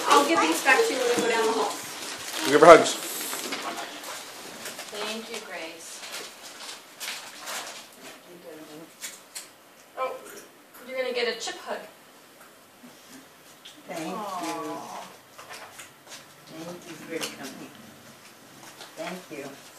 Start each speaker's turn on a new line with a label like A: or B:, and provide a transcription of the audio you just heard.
A: I'll give these back to you when we go down the hall.
B: Give her hugs.
C: Thank you, Grace. Oh, you're gonna get a chip hug.
D: Thank you.
C: Aw.
D: Thank you for coming. Thank you.